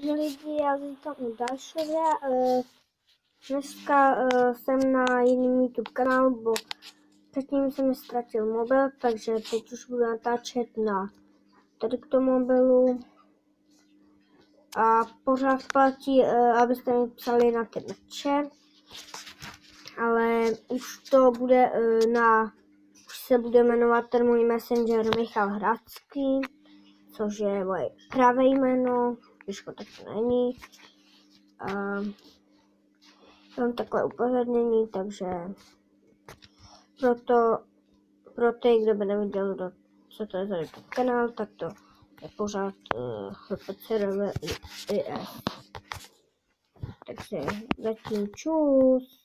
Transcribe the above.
Ahoj lidi, já vítám u dalšího videa. Dneska jsem na jiném YouTube kanálu, bo předtím jsem ztratil mobil, takže teď už budu natáčet na tady k tomu mobilu. A pořád platí, abyste mi psali na ty mrče, ale už to bude už se bude jmenovat ten můj Messenger Michal Hradský, což je moje pravé jméno, když to tak není. Mám takové upozornění, takže pro ty, kdo by neviděl, co to je za YouTube kanál, tak to je pořád HPCRV IS. Takže zatím čus.